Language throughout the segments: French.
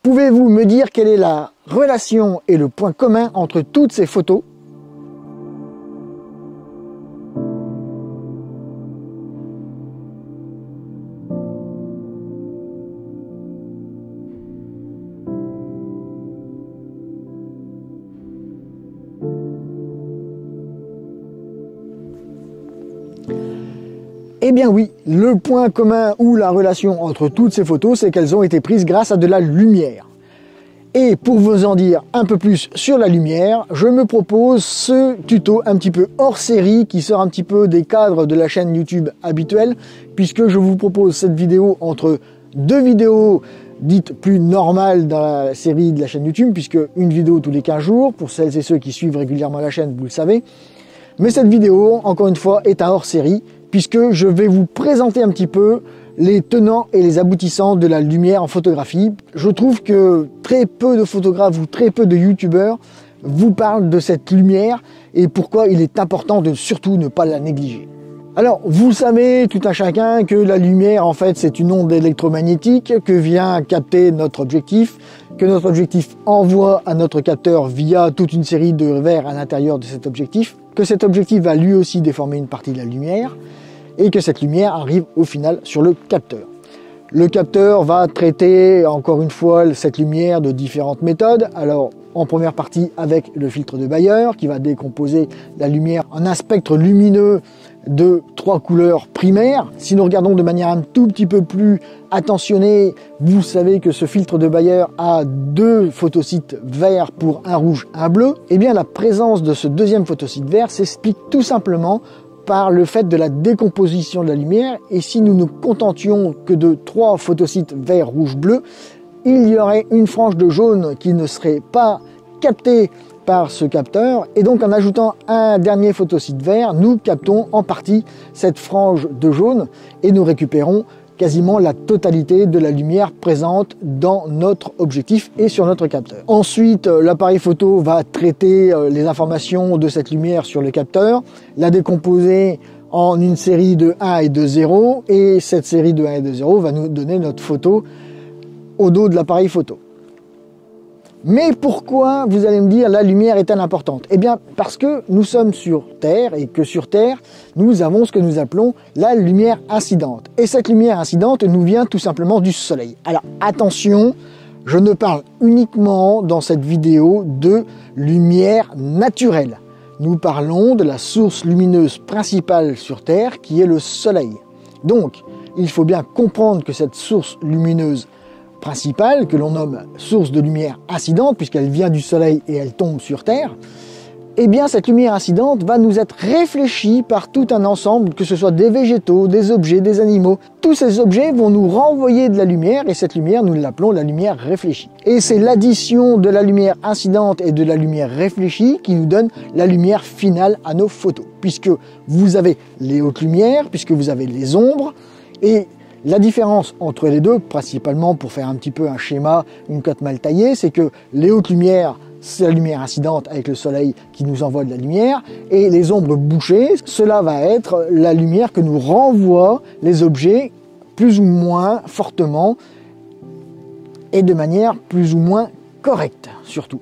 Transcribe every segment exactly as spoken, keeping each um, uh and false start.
Pouvez-vous me dire quelle est la relation et le point commun entre toutes ces photos ? Eh bien oui, le point commun ou la relation entre toutes ces photos, c'est qu'elles ont été prises grâce à de la lumière. Et pour vous en dire un peu plus sur la lumière, je me propose ce tuto un petit peu hors série qui sort un petit peu des cadres de la chaîne YouTube habituelle, puisque je vous propose cette vidéo entre deux vidéos dites plus normales dans la série de la chaîne YouTube, puisque une vidéo tous les quinze jours, pour celles et ceux qui suivent régulièrement la chaîne, vous le savez. Mais cette vidéo, encore une fois, est un hors série, puisque je vais vous présenter un petit peu les tenants et les aboutissants de la lumière en photographie. Je trouve que très peu de photographes ou très peu de youtubeurs vous parlent de cette lumière et pourquoi il est important de surtout ne pas la négliger. Alors, vous savez tout un chacun que la lumière, en fait, c'est une onde électromagnétique que vient capter notre objectif, que notre objectif envoie à notre capteur via toute une série de verres à l'intérieur de cet objectif, que cet objectif va lui aussi déformer une partie de la lumière, et que cette lumière arrive au final sur le capteur. Le capteur va traiter encore une fois cette lumière de différentes méthodes. Alors en première partie avec le filtre de Bayer qui va décomposer la lumière en un spectre lumineux de trois couleurs primaires. Si nous regardons de manière un tout petit peu plus attentionnée, vous savez que ce filtre de Bayer a deux photocytes verts pour un rouge, un bleu. Et bien la présence de ce deuxième photocyte vert s'explique tout simplement par le fait de la décomposition de la lumière, et si nous ne contentions que de trois photocytes vert, rouge, bleu, il y aurait une frange de jaune qui ne serait pas captée par ce capteur, et donc en ajoutant un dernier photocyte vert, nous captons en partie cette frange de jaune et nous récupérons quasiment la totalité de la lumière présente dans notre objectif et sur notre capteur. Ensuite, l'appareil photo va traiter les informations de cette lumière sur le capteur, la décomposer en une série de un et de zéro, et cette série de un et de zéro va nous donner notre photo au dos de l'appareil photo. Mais pourquoi, vous allez me dire, la lumière est-elle importante? Eh bien, parce que nous sommes sur Terre et que sur Terre, nous avons ce que nous appelons la lumière incidente. Et cette lumière incidente nous vient tout simplement du Soleil. Alors, attention, je ne parle uniquement dans cette vidéo de lumière naturelle. Nous parlons de la source lumineuse principale sur Terre qui est le Soleil. Donc, il faut bien comprendre que cette source lumineuse principale, que l'on nomme source de lumière incidente, puisqu'elle vient du Soleil et elle tombe sur Terre, eh bien cette lumière incidente va nous être réfléchie par tout un ensemble, que ce soit des végétaux, des objets, des animaux. Tous ces objets vont nous renvoyer de la lumière, et cette lumière, nous l'appelons la lumière réfléchie. Et c'est l'addition de la lumière incidente et de la lumière réfléchie qui nous donne la lumière finale à nos photos, puisque vous avez les hautes lumières, puisque vous avez les ombres, et la différence entre les deux, principalement pour faire un petit peu un schéma, une cote mal taillée, c'est que les hautes lumières, c'est la lumière incidente avec le soleil qui nous envoie de la lumière, et les ombres bouchées, cela va être la lumière que nous renvoient les objets plus ou moins fortement et de manière plus ou moins correcte surtout.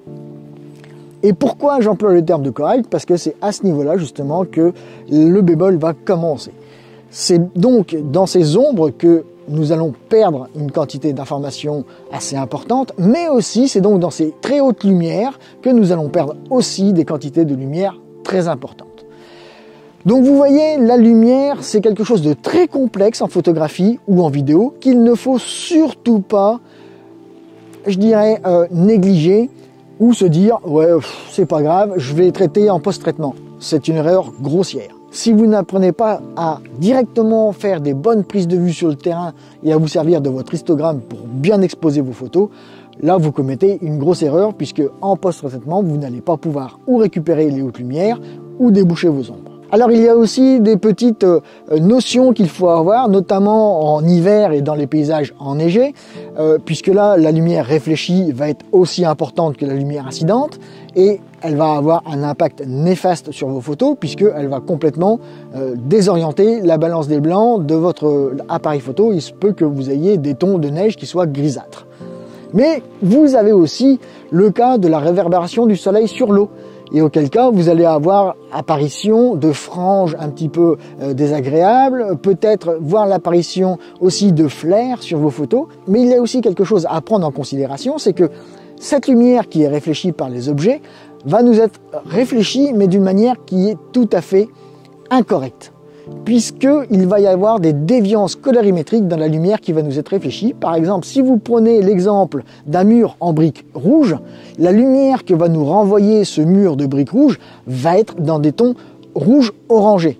Et pourquoi j'emploie le terme de correct? Parce que c'est à ce niveau-là justement que le bémol va commencer. C'est donc dans ces ombres que nous allons perdre une quantité d'informations assez importante, mais aussi c'est donc dans ces très hautes lumières que nous allons perdre aussi des quantités de lumière très importantes. Donc vous voyez, la lumière, c'est quelque chose de très complexe en photographie ou en vidéo qu'il ne faut surtout pas, je dirais, euh, négliger ou se dire « ouais, c'est pas grave, je vais traiter en post-traitement ». C'est une erreur grossière. Si vous n'apprenez pas à directement faire des bonnes prises de vue sur le terrain et à vous servir de votre histogramme pour bien exposer vos photos, là vous commettez une grosse erreur puisque en post-traitement, vous n'allez pas pouvoir ou récupérer les hautes lumières ou déboucher vos ombres. Alors il y a aussi des petites euh, notions qu'il faut avoir, notamment en hiver et dans les paysages enneigés, euh, puisque là la lumière réfléchie va être aussi importante que la lumière incidente et elle va avoir un impact néfaste sur vos photos puisqu'elle va complètement euh, désorienter la balance des blancs de votre appareil photo. Il se peut que vous ayez des tons de neige qui soient grisâtres. Mais vous avez aussi le cas de la réverbération du soleil sur l'eau. Et auquel cas, vous allez avoir apparition de franges un petit peu euh, désagréables, peut-être voir l'apparition aussi de flares sur vos photos. Mais il y a aussi quelque chose à prendre en considération, c'est que cette lumière qui est réfléchie par les objets va nous être réfléchie, mais d'une manière qui est tout à fait incorrecte, puisqu'il va y avoir des déviances colorimétriques dans la lumière qui va nous être réfléchie. Par exemple, si vous prenez l'exemple d'un mur en briques rouges, la lumière que va nous renvoyer ce mur de briques rouges va être dans des tons rouge orangé.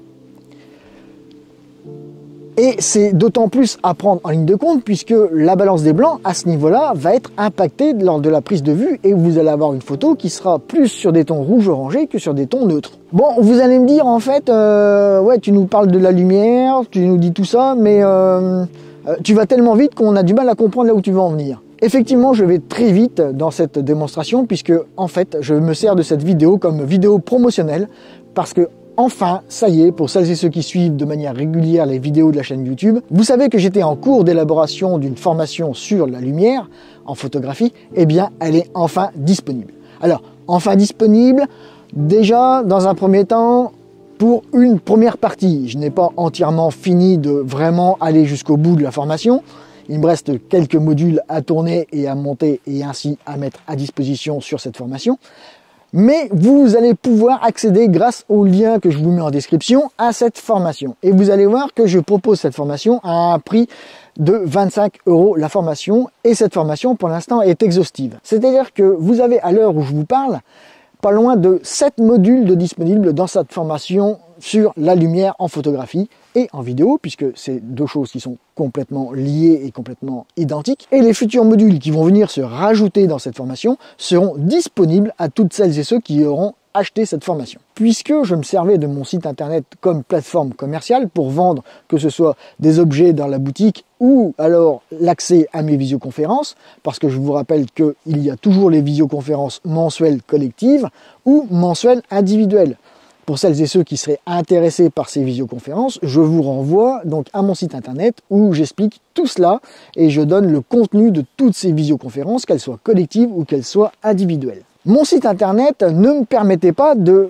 Et c'est d'autant plus à prendre en ligne de compte puisque la balance des blancs à ce niveau-là va être impactée lors de la prise de vue et vous allez avoir une photo qui sera plus sur des tons rouge orangé que sur des tons neutres. Bon, vous allez me dire en fait, euh, ouais, tu nous parles de la lumière, tu nous dis tout ça, mais euh, tu vas tellement vite qu'on a du mal à comprendre là où tu veux en venir. Effectivement, je vais très vite dans cette démonstration puisque en fait, je me sers de cette vidéo comme vidéo promotionnelle parce que enfin, ça y est, pour celles et ceux qui suivent de manière régulière les vidéos de la chaîne YouTube, vous savez que j'étais en cours d'élaboration d'une formation sur la lumière en photographie, eh bien, elle est enfin disponible. Alors, enfin disponible, déjà, dans un premier temps, pour une première partie. Je n'ai pas entièrement fini de vraiment aller jusqu'au bout de la formation. Il me reste quelques modules à tourner et à monter et ainsi à mettre à disposition sur cette formation. Mais vous allez pouvoir accéder grâce au lien que je vous mets en description à cette formation. Et vous allez voir que je propose cette formation à un prix de vingt-cinq euros la formation. Et cette formation, pour l'instant, est exhaustive. C'est-à-dire que vous avez, à l'heure où je vous parle, pas loin de sept modules de disponibles dans cette formation sur la lumière en photographie et en vidéo, puisque c'est deux choses qui sont complètement liées et complètement identiques. Et les futurs modules qui vont venir se rajouter dans cette formation seront disponibles à toutes celles et ceux qui auront acheté cette formation. Puisque je me servais de mon site internet comme plateforme commerciale pour vendre que ce soit des objets dans la boutique ou alors l'accès à mes visioconférences, parce que je vous rappelle qu'il y a toujours les visioconférences mensuelles collectives ou mensuelles individuelles. Pour celles et ceux qui seraient intéressés par ces visioconférences, je vous renvoie donc à mon site internet où j'explique tout cela et je donne le contenu de toutes ces visioconférences, qu'elles soient collectives ou qu'elles soient individuelles. Mon site internet ne me permettait pas de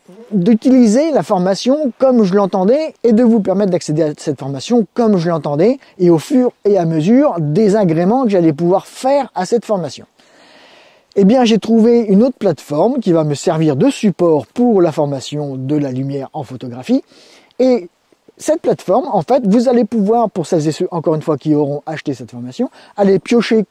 d'utiliser la formation comme je l'entendais et de vous permettre d'accéder à cette formation comme je l'entendais et au fur et à mesure des agréments que j'allais pouvoir faire à cette formation. Eh bien, j'ai trouvé une autre plateforme qui va me servir de support pour la formation de la lumière en photographie. Et cette plateforme, en fait, vous allez pouvoir, pour celles et ceux, encore une fois, qui auront acheté cette formation, aller piocher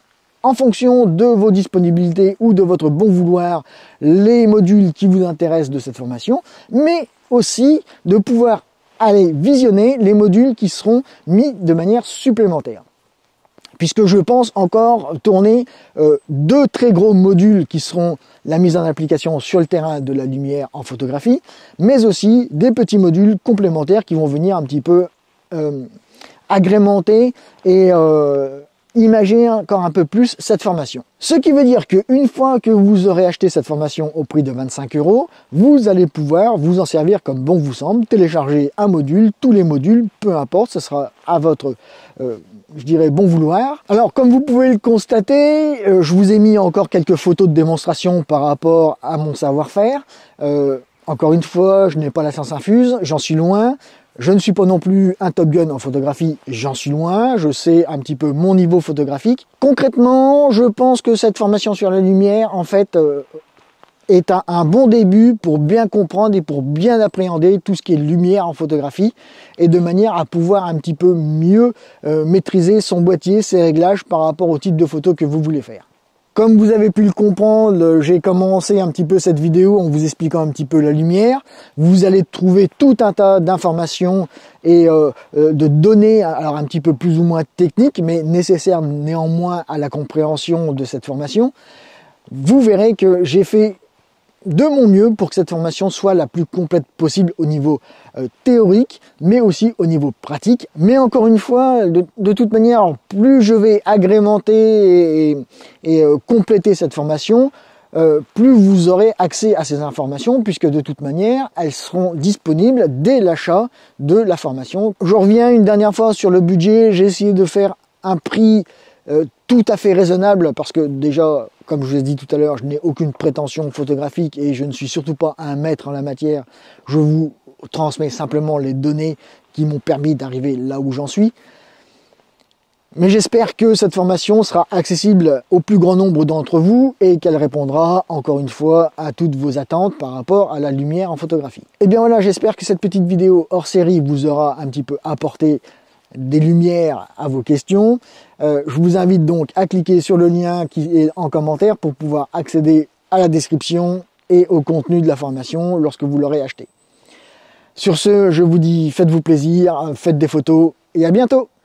en fonction de vos disponibilités ou de votre bon vouloir les modules qui vous intéressent de cette formation, mais aussi de pouvoir aller visionner les modules qui seront mis de manière supplémentaire. Puisque je pense encore tourner euh, deux très gros modules qui seront la mise en application sur le terrain de la lumière en photographie, mais aussi des petits modules complémentaires qui vont venir un petit peu euh, agrémenter et euh, imager encore un peu plus cette formation. Ce qui veut dire qu'une fois que vous aurez acheté cette formation au prix de vingt-cinq euros, vous allez pouvoir vous en servir comme bon vous semble, télécharger un module, tous les modules, peu importe, ce sera à votre euh, je dirais bon vouloir. Alors comme vous pouvez le constater, euh, je vous ai mis encore quelques photos de démonstration par rapport à mon savoir-faire. Euh, encore une fois, je n'ai pas la science infuse, j'en suis loin. Je ne suis pas non plus un Top Gun en photographie, j'en suis loin. Je sais un petit peu mon niveau photographique. Concrètement, je pense que cette formation sur la lumière, en fait, euh, est un, un bon début pour bien comprendre et pour bien appréhender tout ce qui est lumière en photographie et de manière à pouvoir un petit peu mieux euh, maîtriser son boîtier, ses réglages par rapport au type de photo que vous voulez faire. Comme vous avez pu le comprendre, j'ai commencé un petit peu cette vidéo en vous expliquant un petit peu la lumière. Vous allez trouver tout un tas d'informations et euh, de données, alors un petit peu plus ou moins techniques, mais nécessaires néanmoins à la compréhension de cette formation. Vous verrez que j'ai fait de mon mieux pour que cette formation soit la plus complète possible au niveau euh, théorique, mais aussi au niveau pratique. Mais encore une fois, de, de toute manière, plus je vais agrémenter et, et euh, compléter cette formation, euh, plus vous aurez accès à ces informations, puisque de toute manière, elles seront disponibles dès l'achat de la formation. Je reviens une dernière fois sur le budget. J'ai essayé de faire un prix euh, tout à fait raisonnable, parce que déjà, comme je vous ai dit tout à l'heure, je n'ai aucune prétention photographique et je ne suis surtout pas un maître en la matière. Je vous transmets simplement les données qui m'ont permis d'arriver là où j'en suis. Mais j'espère que cette formation sera accessible au plus grand nombre d'entre vous et qu'elle répondra, encore une fois, à toutes vos attentes par rapport à la lumière en photographie. Et bien voilà, j'espère que cette petite vidéo hors série vous aura un petit peu apporté des lumières à vos questions. Euh, je vous invite donc à cliquer sur le lien qui est en commentaire pour pouvoir accéder à la description et au contenu de la formation lorsque vous l'aurez acheté. Sur ce, je vous dis, faites-vous plaisir, faites des photos et à bientôt!